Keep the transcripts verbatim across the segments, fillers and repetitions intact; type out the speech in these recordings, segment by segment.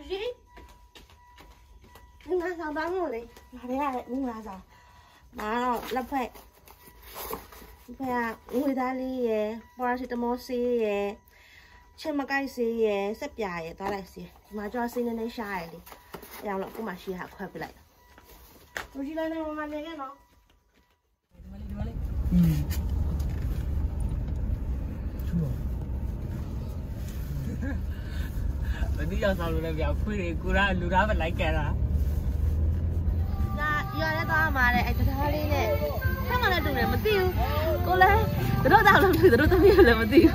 gì? Nhưng mà sao bán rồi đấy? Mà đấy là nhưng mà sao? Mà là phải phải người ta đi paracetamol xí trên mà cái xí xếp dài đó là xí mà cho xin nên sai đi, làm nó cũng mà xí hạt khoai lại. Rồi chị lên mà nghe cái nó. Ừ. Tadi yang selalu nak biar kue kurang lura berlai kera. Dạ, giờ đây tao mà này, anh cho tao đi này. Sao mà lại đừng để mà tiêu? Cô lấy, từ đó tao làm từ đó tao biết là mà tiêu.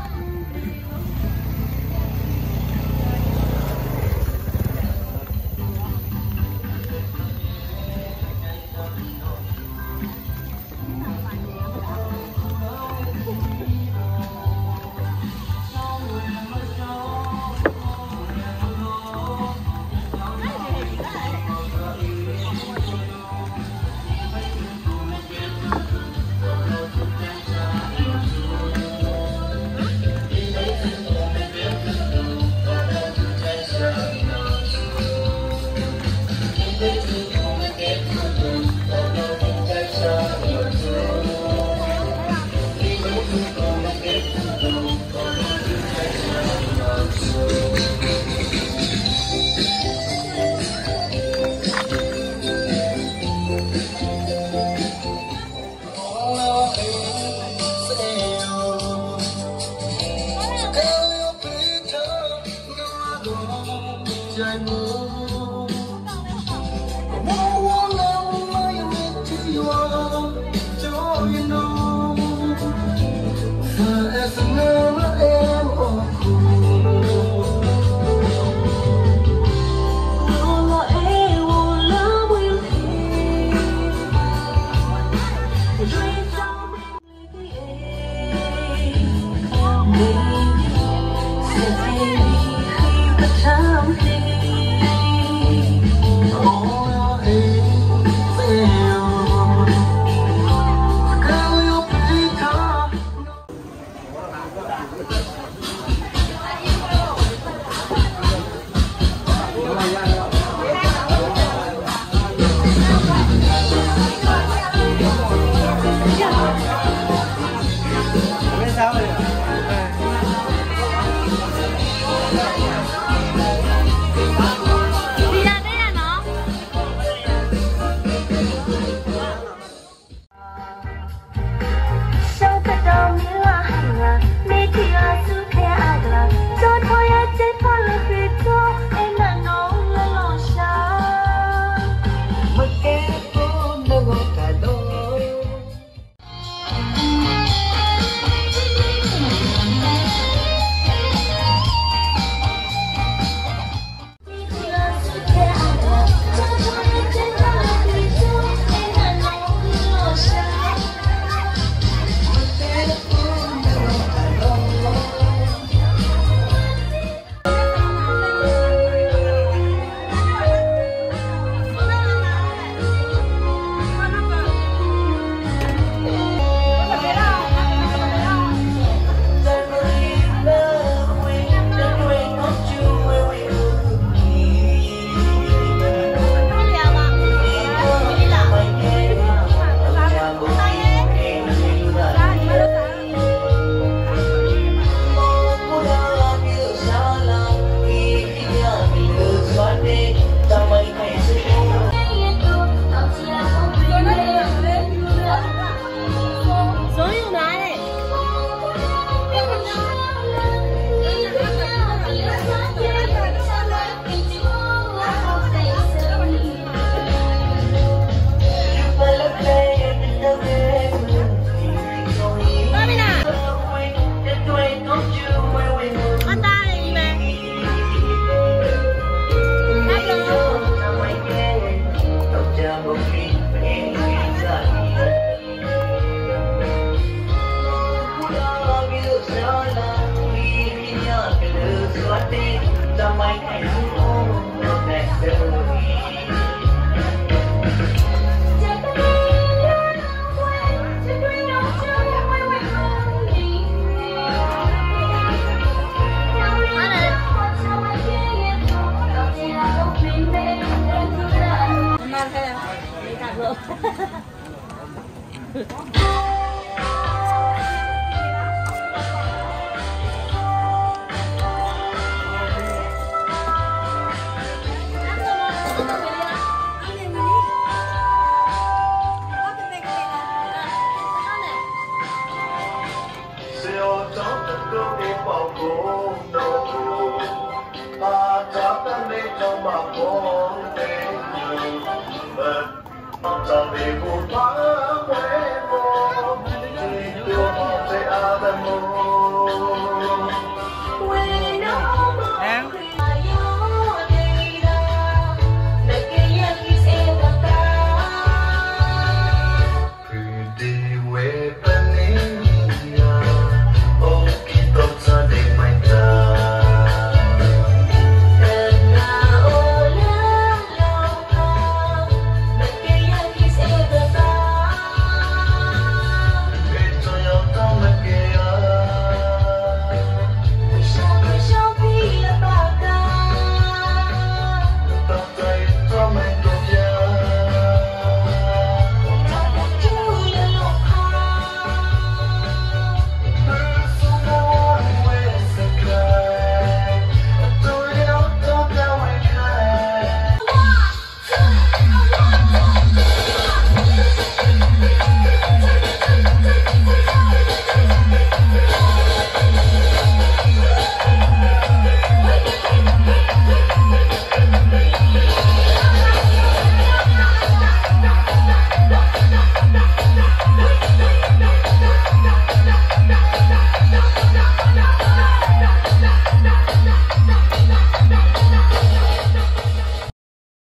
Hãy subscribe cho kênh Ghiền Mì Gõ để không bỏ lỡ